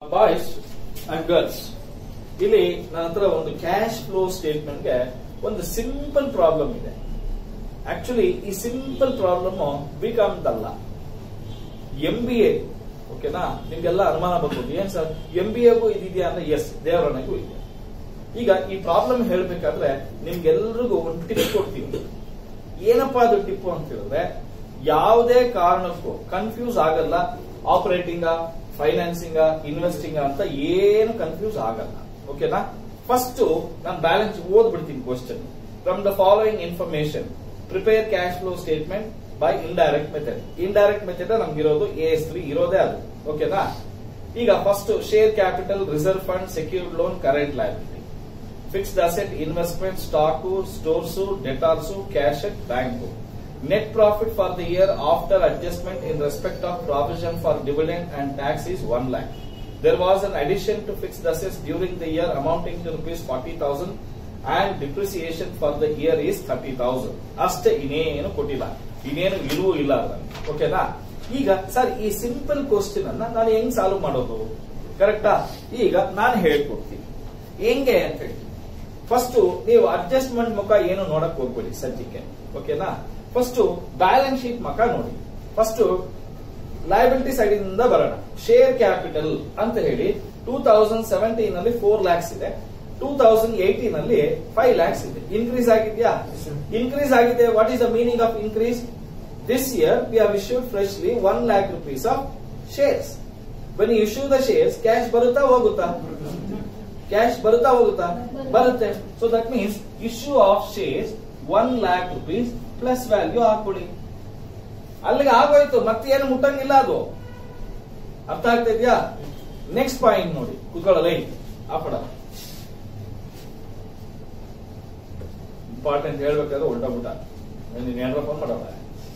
Boys and girls, ಇಲ್ಲಿ ನನ್ನ ಹತ್ರ ಒಂದು ಕ್ಯಾಶ್ ಫ್ಲೋ ಸ್ಟೇಟ್ಮೆಂಟ್ ಗೆ ಒಂದು ಸಿಂಪಲ್ ಪ್ರಾಬ್ಲಮ್ ಇದೆ. ಆಕ್ಚುಲಿ ಈ ಸಿಂಪಲ್ ಪ್ರಾಬ್ಲಮ್ ಬಿಕಾಮ್ದಲ್ಲ, MBA. ಓಕೆನಾ? ನಿಮ್ಗೆಲ್ಲ ಅನುಮಾನ ಬರ್ಬೋದು, ಏನ್ ಸರ್ MBAಗೂ ಇದೆಯಾ ಅಂದ್ರೆ ಎಸ್, ದೇವರನಿಗೂ ಇದೆ. ಈಗ ಈ ಪ್ರಾಬ್ಲಮ್ ಹೇಳ್ಬೇಕಾದ್ರೆ ನಿಮ್ಗೆಲ್ರಿಗೂ ಒಂದು ಟಿಪ್ ಕೊಡ್ತೀವಿ. ಏನಪ್ಪಾ ಅದು ಟಿಪ್ ಅಂತ ಹೇಳಿದ್ರೆ, ಯಾವುದೇ ಕಾರಣಕ್ಕೂ ಕನ್ಫ್ಯೂಸ್ ಆಗಲ್ಲ. ಆಪರೇಟಿಂಗ್, ಫೈನಾನ್ಸಿಂಗ್, ಇನ್ವೆಸ್ಟಿಂಗ್ ಅಂತ ಏನು ಕನ್ಫ್ಯೂಸ್ ಆಗಲ್ಲ. ಓಕೆನಾ? ಫಸ್ಟ್ ನಾನು ಬ್ಯಾಲೆನ್ಸ್ ಓದ್ಬಿಡ್ತೀನಿ. Question: from the following information prepare cash flow statement by indirect method. Indirect method ನಮ್ಗಿರೋದು AS3 ಇರೋದೇ ಅದು. ಓಕೆನಾ? ಈಗ first share capital, reserve fund, secured loan, current liability, fixed asset, investment, stock, stores, debtors, cash at bank. Net profit for the year after adjustment in respect of provision for dividend and tax is 1 lakh. There was an addition to fixed assets during the year amounting to rupees 40,000 and depreciation for the year is 30,000. ಅಷ್ಟೇ, ಇನ್ನೇನು ಕೊಟ್ಟಿಲ್ಲ, ಇನ್ನೇನು ಇಲ್ಲವೂ ಇಲ್ಲ. ಓಕೆನಾ? ಈಗ sir ಈ simple question ಅನ್ನ ನಾನು ಹೆಂಗ್ ಸಾಲ್ವ್ ಮಾಡೋದು? ಕರೆಕ್ಟಾ? ಈಗ ನಾನು ಹೇಳ್ಕೊಡ್ತೀನಿ ಹೆಂಗೆ ಅಂತ ಹೇಳಿ. ಫಸ್ಟ್ ನೀವು ಅಡ್ಜಸ್ಟ್ಮೆಂಟ್ ಮುಖ ಏನು ನೋಡಕ್ ಹೋಗ್ಬೇಡಿ ಸದ್ಯಕ್ಕೆ. ಓಕೆನಾ? ಫಸ್ಟ್ ಬ್ಯಾಲೆನ್ಸ್ ಶೀಟ್ ಮಕ ನೋಡಿ. ಫಸ್ಟ್ ಲಯಬಿಲಿಟಿ ಸೈಡ್ ಇಂದ ಬರೋಣ. ಶೇರ್ ಕ್ಯಾಪಿಟಲ್ ಅಂತ ಹೇಳಿ 2017 ನಲ್ಲಿ 4 lakhs ಇದೆ, 2018 ನಲ್ಲಿ 5 lakhs ಇದೆ. ಇನ್ಕ್ರೀಸ್ ಆಗಿದ್ಯಾ? ಇನ್ಕ್ರೀಸ್ ಆಗಿದೆ. What is the meaning of increase? This year we have issued freshly 1 lakh rupees of shares. When you issue the shares, cash ಬರುತ್ತಾ ಹೋಗುತ್ತಾ? ಕ್ಯಾಶ್ ಬರುತ್ತಾ ಹೋಗುತ್ತಾ? ಬರುತ್ತೆ. So that means issue of shares 1 lakh rupees plus value ಹಾಕೊಳ್ಳಿ. ಅಲ್ಲಿಗೆ ಆಗೋಯ್ತು, ಮತ್ತೆ ಏನು ಮುಟ್ಟಂಗಿಲ್ಲ. ಅದು ಅರ್ಥ ಆಗ್ತಾ ಇದೆಯಾ? ನೆಕ್ಸ್ಟ್ ಪಾಯಿಂಟ್ ನೋಡಿ, ಕುತ್ಕೊಳ್ಳಲ್ಲ ಆಪಡ ಇಂಪಾರ್ಟೆಂಟ್ ಹೇಳ್ಬೇಕಾದ್ರೆ ಉಲ್ಟಾ ನೀನ್ ಏನಾರ ಫೋನ್ ಮಾಡಲ್ಲ.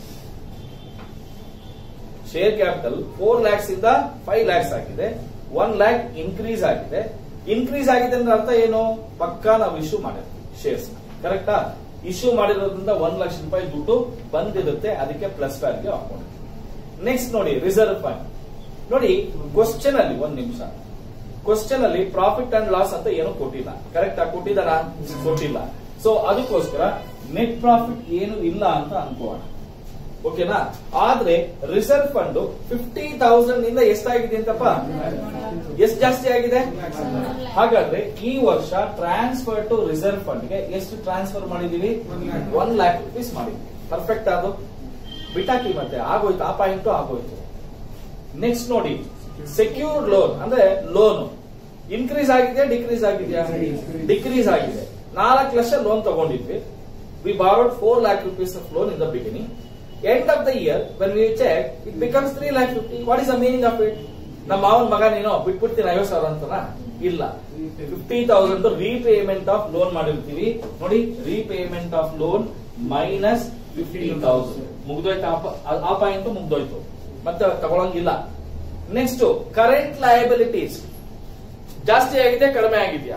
ಶೇರ್ ಕ್ಯಾಪಿಟಲ್ 4 lakhs ಇಂದ 5 lakhs ಆಗಿದೆ, 1 lakh ಇನ್ಕ್ರೀಸ್ ಆಗಿದೆ. ಇನ್ಕ್ರೀಸ್ ಆಗಿದೆ ಅಂದ್ರೆ ಅರ್ಥ ಏನು? ಪಕ್ಕಾ ನಾವು ಇಶ್ಯೂ ಮಾಡಿರ್ತೀವಿ ಶೇರ್ಸ್. ಕರೆಕ್ಟಾ? ಇಶ್ಯೂ ಮಾಡಿರೋದ್ರಿಂದ 1 ಲಕ್ಷ ರೂಪಾಯಿ ದುಡ್ಡು ಬಂದಿರುತ್ತೆ, ಅದಕ್ಕೆ ಪ್ಲಸ್ ವ್ಯಾಲ್ಯೂ ಹಾಕೊಂಡು. ನೆಕ್ಸ್ಟ್ ನೋಡಿ, ರಿಸರ್ವ್ ಫಂಡ್ ನೋಡಿ. ಕ್ವಶನ್ ಅಲ್ಲಿ ಒಂದ್ ನಿಮಿಷ, ಕ್ವಶನ್ ಅಲ್ಲಿ ಪ್ರಾಫಿಟ್ ಅಂಡ್ ಲಾಸ್ ಅಂತ ಏನು ಕೊಟ್ಟಿಲ್ಲ. ಕರೆಕ್ಟಾ? ಕೊಟ್ಟಿದಾರ? ಕೊಟ್ಟಿಲ್ಲ. ಸೊ ಅದಕ್ಕೋಸ್ಕರ ನೆಟ್ ಪ್ರಾಫಿಟ್ ಏನು ಇಲ್ಲ ಅಂತ ಅನ್ಕೋಣ. ಓಕೆನಾ? ಆದ್ರೆ ರಿಸರ್ವ್ ಫಂಡ್ 50,000 ಇಂದ ಎಷ್ಟಾಗಿದೆ ಅಂತಪ್ಪ? ಎಷ್ಟು ಜಾಸ್ತಿ ಆಗಿದೆ? ಹಾಗಾದ್ರೆ ಈ ವರ್ಷ ಟ್ರಾನ್ಸ್ಫರ್ ಟು ರಿಸರ್ವ್ ಫಂಡ್ ಗೆ ಎಷ್ಟು ಟ್ರಾನ್ಸ್ಫರ್ ಮಾಡಿದೀವಿ? 1 lakh rupees ಮಾಡಿದ್ವಿ. ಪರ್ಫೆಕ್ಟ್. ಅದು ಬಿಟಾಕಿ, ಮತ್ತೆ ಆಗೋಯ್ತು, ಆ ಪಾಯಿಂಟ್ ಆಗೋಯ್ತು. ನೆಕ್ಸ್ಟ್ ನೋಡಿ, ಸೆಕ್ಯೂರ್ಡ್ ಲೋನ್ ಅಂದ್ರೆ ಲೋನ್ ಇನ್ಕ್ರೀಸ್ ಆಗಿದೆ, ಡಿಕ್ರೀಸ್ ಆಗಿದೆಯಾ? ಡಿಕ್ರೀಸ್ ಆಗಿದೆ. 4 ಲಕ್ಷ ಲೋನ್ ತಗೊಂಡಿದ್ವಿ. We borrowed 4 lakh rupees of loan in the beginning. End of the year, when we check, it becomes 3,50,000. What is the meaning of it? ನಮ್ಮ ಮಾವನ್ ಮಗ ನೀನು ಬಿಟ್ಬಿಡ್ತೀನಿ 50,000 ಅಂತನ? ಇಲ್ಲ, 50,000 ರೀಪೇಮೆಂಟ್ ಆಫ್ ಲೋನ್ ಮಾಡಿರ್ತೀವಿ. ನೋಡಿ, ರೀಪೇಮೆಂಟ್ ಆಫ್ ಲೋನ್ ಮೈನಸ್ 15,000 ಮುಗ್ದೋಯ್ತು. ಆ ಪಾಯಿಂಟ್ ಮುಗ್ದೋಯ್ತು, ಮತ್ತೆ ತಗೊಳಂಗಿಲ್ಲ. ನೆಕ್ಸ್ಟ್ ಕರೆಂಟ್ ಲಯಬಿಲಿಟೀಸ್ ಜಾಸ್ತಿ ಆಗಿದೆ, ಕಡಿಮೆ ಆಗಿದೆಯಾ?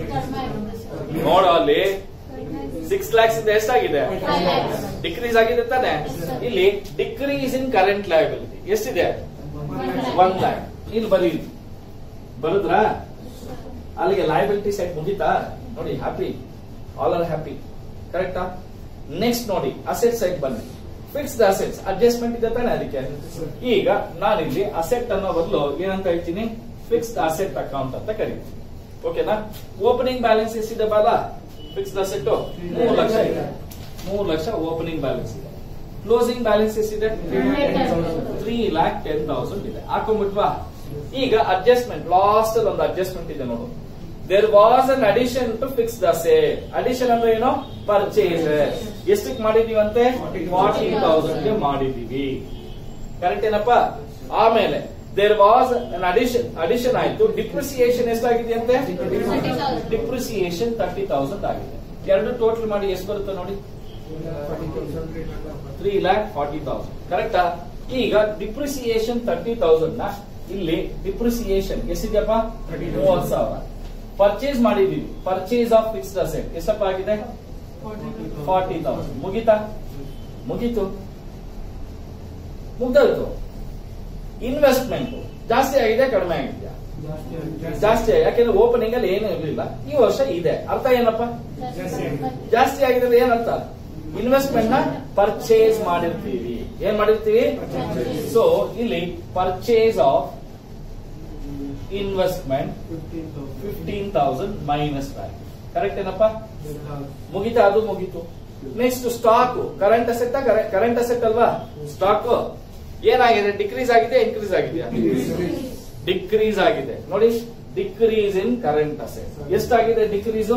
ನೋಡ ಅಲ್ಲಿ 6 lakhs ಇಂದ ಎಷ್ಟಾಗಿದೆ? ಡಿಕ್ರೀಸ್ ಆಗಿದೆ ತಾನೆ? ಇಲ್ಲಿ ಡಿಕ್ರೀಸ್ ಇನ್ ಕರೆಂಟ್ ಲಯಬಿಲಿಟಿ ಎಷ್ಟಿದೆ? 1 lakh. ಇಲ್ಲಿ ಬರುದ್ರಾ? ಅಲ್ಲಿಗೆ ಲಯಬಿಲಿಟಿ ಸೈಡ್ ಮುಗಿತಾ? ನೋಡಿ, ಹ್ಯಾಪಿ, ಆಲ್ ಆರ್ ಹ್ಯಾಪಿ. ಕರೆಕ್ಟಾ? ನೆಕ್ಸ್ಟ್ ನೋಡಿ, ಅಸೆಟ್ ಸೈಡ್ ಬನ್ನಿ. ಫಿಕ್ಸ್ಡ್ ಅಸೆಟ್ಸ್ ಅಡ್ಜಸ್ಟ್ಮೆಂಟ್ ಇದೆ ತಾನೆ? ಅದಕ್ಕೆ ಈಗ ನಾನಿಲ್ಲಿ ಅಸೆಟ್ ಅನ್ನೋ ಬದಲು ಏನಂತ ಹೇಳ್ತೀನಿ? ಫಿಕ್ಸ್ಡ್ ಅಸೆಟ್ ಅಕೌಂಟ್ ಅಂತ ಕರೀತೀನಿ. ಓಕೆನಾ? ಓಪನಿಂಗ್ ಬ್ಯಾಲೆನ್ಸ್ ಎಷ್ಟಿದೆ ಬಾಲ? ಫಿಕ್ಸ್ಡ್ ಅಸೆಟ್ 3 ಲಕ್ಷ ಇದೆ. 3 ಲಕ್ಷ ಓಪನಿಂಗ್ ಬ್ಯಾಲೆನ್ಸ್ ಇದೆ. ಕ್ಲೋಸಿಂಗ್ ಬ್ಯಾಲೆನ್ಸ್ ಎಷ್ಟಿದೆ? 3,10,000 ಇದೆ. ಹಾಕೊಂಡ್ಬಿಟ್ವಾ? ಈಗ ಅಡ್ಜಸ್ಟ್ಮೆಂಟ್, ಲಾಸ್ಟ್ ಅಲ್ಲಿ ಒಂದು ಅಡ್ಜಸ್ಟ್ಮೆಂಟ್ ಇದೆ ನೋಡು. There was an addition to fixed asset. Addition ಅಂದ್ರೆ ಏನು? ಪರ್ಚೇಸ್. ಎಷ್ಟಕ್ಕೆ ಮಾಡಿದೀವಂತೆ? 40,000 ಗೆ ಮಾಡಿದೀವಿ. ಕರೆಕ್ಟ್ ಏನಪ್ಪಾ? ಆಮೇಲೆ ದೇರ್ ವಾಸ್ ಅನ್ ಅಡಿಷನ್ ಆಯ್ತು. ಡಿಪ್ರಿಸಿಯೇಷನ್ ಎಷ್ಟಾಗಿದೆಯಂತೆ? ಡಿಪ್ರಿಸಿಯೇಷನ್ 30,000 ಆಗಿದೆ. ಎರಡು ಟೋಟಲ್ ಮಾಡಿ ಎಷ್ಟು ಬರುತ್ತೆ ನೋಡಿ? 3,40,000. ಕರೆಕ್ಟಾ? ಈಗ ಡಿಪ್ರಿಸಿಯೇಷನ್ 30,000 ನ ಇಲ್ಲಿ ಡಿಪ್ರಿಸಿಯೇಷನ್ ಎಷ್ಟಿದೆಯಪ್ಪ? 30,000. ಪರ್ಚೇಸ್ ಮಾಡಿದೀವಿ. ಪರ್ಚೇಸ್ ಆಫ್ ಫಿಕ್ಸ್ಡ್ ಅಸೆಟ್ ಎಷ್ಟಪ್ಪ ಆಗಿದೆ? 40,000. ಮುಗಿತಾ? ಮುಗೀತು, ಮುಗ್ದೋಯ್ತು. ಇನ್ವೆಸ್ಟ್ಮೆಂಟ್ ಜಾಸ್ತಿ ಆಗಿದೆ, ಕಡಿಮೆ ಆಗಿದೆಯಾ? ಜಾಸ್ತಿ, ಯಾಕೆಂದ್ರೆ ಓಪನಿಂಗ್ ಅಲ್ಲಿ ಏನು ಇರಲಿಲ್ಲ, ಈ ವರ್ಷ ಇದೆ. ಅರ್ಥ ಏನಪ್ಪ? ಜಾಸ್ತಿ ಆಗಿದೆ ಏನರ್ಥ? ಇನ್ವೆಸ್ಟ್ಮೆಂಟ್ ನ ಪರ್ಚೇಸ್ ಮಾಡಿರ್ತೀವಿ. ಏನ್ ಮಾಡಿರ್ತೀವಿ? ಸೊ ಇಲ್ಲಿ purchase of investment 15,000 minus value. Correct ಏನಪ್ಪ? ಮುಗಿತಾ? ಅದು ಮುಗೀತು. Next stock, current asset. Current asset ಅಲ್ವಾ ಸ್ಟಾಕ್. ಏನಾಗಿದೆ? ಡಿಕ್ರೀಸ್ ಆಗಿದೆ, ಇನ್ಕ್ರೀಸ್ ಆಗಿದೆಯಾ? ಡಿಕ್ರೀಸ್ ಆಗಿದೆ. ನೋಡಿ, ಡಿಕ್ರೀಸ್ ಇನ್ ಕರೆಂಟ್ ಅಸೆಟ್. ಎಷ್ಟಾಗಿದೆ ಡಿಕ್ರೀಸ್?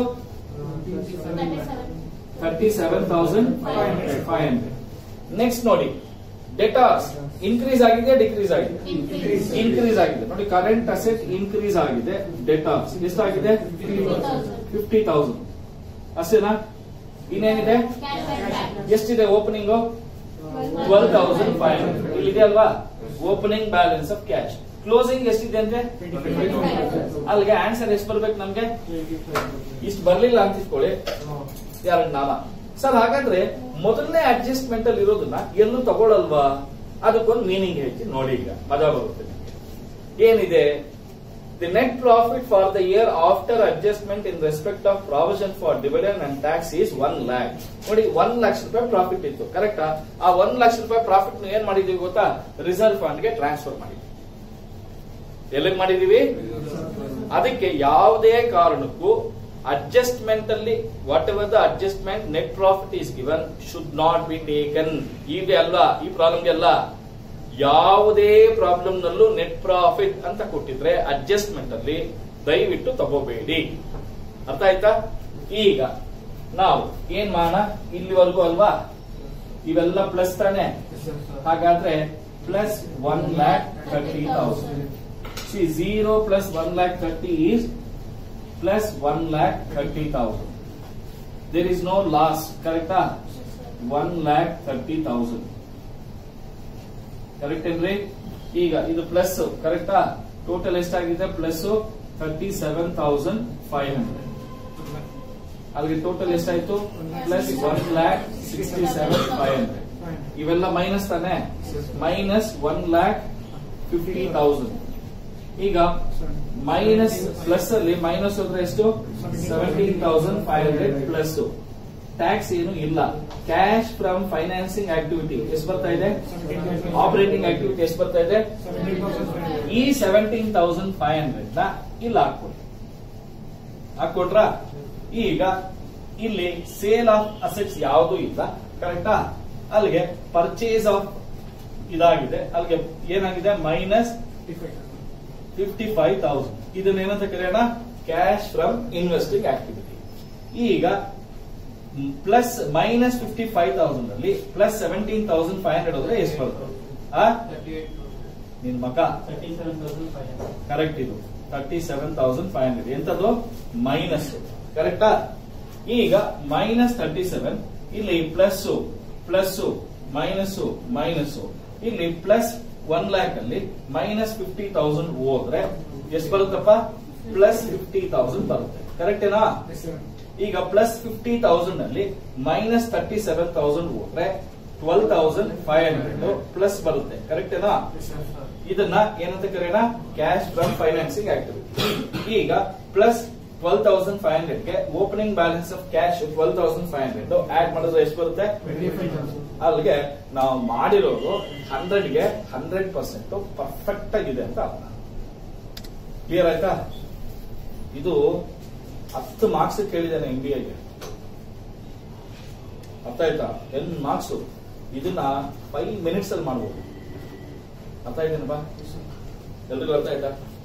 37,500. ನೆಕ್ಸ್ಟ್ ನೋಡಿ, ಡೆಟಾರ್ಸ್ ಇನ್ಕ್ರೀಸ್ ಆಗಿದೆ, ಡಿಕ್ರೀಸ್ ಆಗಿದೆ? ಇನ್ಕ್ರೀಸ್ ಆಗಿದೆ. ನೋಡಿ, ಕರೆಂಟ್ ಅಸೆಟ್ ಇನ್ಕ್ರೀಸ್ ಆಗಿದೆ, ಡೆಟಾರ್ಸ್ ಎಷ್ಟಾಗಿದೆ? 50,000 ಅಷ್ಟೇನಾ? ಇನ್ನೇನಿದೆ? ಎಷ್ಟಿದೆ ಓಪನಿಂಗ್? 12,500. ಇಲ್ಲಿದೆ ಅಲ್ವಾ opening balance of cash. Closing ಎಷ್ಟಿದೆ ಅಂದ್ರೆ ಅಲ್ಲಿಗೆ ಆನ್ಸರ್ ಎಷ್ಟು ಬರ್ಬೇಕು ನಮ್ಗೆ? ಇಷ್ಟು ಬರ್ಲಿಲ್ಲ ಅಂತ ಇಟ್ಕೊಳ್ಳಿ, ಎರಡು ನಾಮ ಸರ್. ಹಾಗಾದ್ರೆ ಮೊದಲನೇ ಅಡ್ಜಸ್ಟ್ಮೆಂಟ್ ಅಲ್ಲಿ ಇರೋದನ್ನ ಎಲ್ಲೂ ತಗೊಳ್ಳಲ್ವಾ? ಅದಕ್ಕೊಂದು ಮೀನಿಂಗ್ ಹೇಳ್ತೀನಿ ನೋಡಿ, ಈಗ ಮಜಾ ಬರುತ್ತೆ. ಏನಿದೆ? The net profit for the year after adjustment in respect of provision for dividend and tax is 1 lakh. ನೋಡಿ, 1 ಲಕ್ಷ ರೂಪಾಯಿ ಪ್ರಾಫಿಟ್ ಇತ್ತು, ಕರೆಕ್ಟಾ? ಆ 1 ಲಕ್ಷ ರೂಪಾಯಿ ಪ್ರಾಫಿಟ್ ಏನ್ ಮಾಡಿದೀವಿ ಗೊತ್ತಾ? ರಿಸರ್ವ್ ಫಂಡ್ ಗೆ ಟ್ರಾನ್ಸ್ಫರ್ ಮಾಡಿದ್ವಿ. ಎಲ್ಲಿಗೆ ಮಾಡಿದೀವಿ? ಅದಕ್ಕೆ ಯಾವುದೇ ಕಾರಣಕ್ಕೂ ಅಡ್ಜಸ್ಟ್ಮೆಂಟ್ ಅಲ್ಲಿ whatever the adjustment net profit is given should not be taken. ಈಗ ಅಲ್ವಾ ಈ ಪ್ರಾಬ್ಲಮ್ಗೆ ಅಲ್ಲ, ಯಾವುದೇ ಪ್ರಾಬ್ಲಮ್ ನಲ್ಲೂ ನೆಟ್ ಪ್ರಾಫಿಟ್ ಅಂತ ಕೊಟ್ಟಿದ್ರೆ ಅಡ್ಜಸ್ಟ್ಮೆಂಟ್ ಅಲ್ಲಿ ದಯವಿಟ್ಟು ತಗೋಬೇಡಿ. ಅರ್ಥ ಆಯ್ತಾ? ಈಗ ನಾವು ಏನ್ ಮಾಡೋಣ? ಇಲ್ಲಿವರೆಗೂ ಅಲ್ವಾ ಇವೆಲ್ಲ ಪ್ಲಸ್ ತಾನೆ? ಹಾಗಾದ್ರೆ plus 1,30,000. See, 0 plus 1,30,000 is plus 1,30,000. There is no loss, correct? 1,30,000. Correct ಅಂದ್ರೆ ಈಗ ಇದು ಪ್ಲಸ್, ಕರೆಕ್ಟಾ? ಟೋಟಲ್ ಎಷ್ಟಾಗಿದೆ? ಪ್ಲಸ್ 37,500. ಅಲ್ಲಿಗೆ ಟೋಟಲ್ ಎಷ್ಟಾಯ್ತು? ಪ್ಲಸ್ 1,67,500. ಇವೆಲ್ಲ ಮೈನಸ್ ತಾನೆ? ಮೈನಸ್ 1,50,000. ಈಗ ಮೈನಸ್ ಪ್ಲಸ್ ಅಲ್ಲಿ ಮೈನಸ್ ಹೋದ್ರೆ ಎಷ್ಟು? 17,500 ಪ್ಲಸ್. ಟ್ಯಾಕ್ಸ್ ಏನು ಇಲ್ಲ. ಕ್ಯಾಶ್ ಫ್ರಮ್ ಫೈನಾನ್ಸಿಂಗ್ ಆಕ್ಟಿವಿಟಿ ಎಷ್ಟು ಬರ್ತಾ ಇದೆ? ಆಪರೇಟಿಂಗ್ ಆಕ್ಟಿವಿಟಿ ಎಷ್ಟು ಬರ್ತಾ ಇದೆ? ಈ 17,500 ನ ಇಲ್ಲಿ ಹಾಕೊಟ್ರ. ಈಗ ಇಲ್ಲಿ ಸೇಲ್ ಆಫ್ ಅಸೆಟ್ಸ್ ಯಾವುದು ಇಲ್ಲ, ಕರೆಕ್ಟಾ? ಅಲ್ಲಿಗೆ ಪರ್ಚೇಸ್ ಆಫ್ ಇದಾಗಿದೆ, ಅಲ್ಲಿಗೆ ಏನಾಗಿದೆ? ಮೈನಸ್ 55,000. ಇದನ್ನ ಏನಂತ ಕರೆಯೋಣ? Cash from investing activity. ಈಗ ಪ್ಲಸ್ ಮೈನಸ್ 55,000 ಅಲ್ಲಿ ಪ್ಲಸ್ 17,500 ಹೋದ್ರೆ ಎಷ್ಟು ಬರುತ್ತೆ? ನಿನ್ ಮಕ 37,500. ಕರೆಕ್ಟ್. ಇದು 37,500 ಎಂತದ್ದು? ಮೈನಸ್, ಕರೆಕ್ಟಾ? ಈಗ ಮೈನಸ್ 37, ಇಲ್ಲಿ ಪ್ಲಸ್ ಪ್ಲಸ್ ಮೈನಸ್ ಮೈನಸ್, ಇಲ್ಲಿ ಪ್ಲಸ್ 1 lakh ಅಲ್ಲಿ ಮೈನಸ್ 50,000 ಹೋದ್ರೆ ಎಷ್ಟು ಬರುತ್ತಪ್ಪ? ಪ್ಲಸ್ 50,000 ಬರುತ್ತೆ, ಕರೆಕ್ಟೇನಾ? ಈಗ ಪ್ಲಸ್ 50,000 ಅಲ್ಲಿ ಮೈನಸ್ 37,000 ಹೋದ್ರೆ 12,500 ಪ್ಲಸ್ ಬರುತ್ತೆ, ಕರೆಕ್ಟೇನಾ? ಇದನ್ನ ಏನಂತ ಕರೆಯೋಣ? Cash from financing activity. ಈಗ ಪ್ಲಸ್ 12,500 ಗೆ opening balance of cash 12,500 add ಮಾಡಿದ್ರೆ ಎಷ್ಟು ಬರುತ್ತೆ? 25,000. ಅಲ್ಲಿಗೆ ನಾವು ಮಾಡಿರೋದು 100 ಗೆ 100% ಪರ್ಫೆಕ್ಟ್ ಆಗಿದೆ ಅಂತ ಅರ್ಥ. ಕ್ಲಿಯರ್ ಆಯ್ತಾ? ಇದು 10 ಮಾರ್ಕ್ಸ್ ಕೇಳಿದ್ದೇನೆ MBAಗೆ. ಅರ್ಥ ಆಯ್ತಾ? 10 ಮಾರ್ಕ್ಸ್. ಇದನ್ನ 5 minutes ಅಲ್ಲಿ ಮಾಡಬಹುದು. ಅರ್ಥ ಆಯ್ತೇನಪ್ಪ? ಎಲ್ರಿಗೂ ಅರ್ಥ ಆಯ್ತಾ?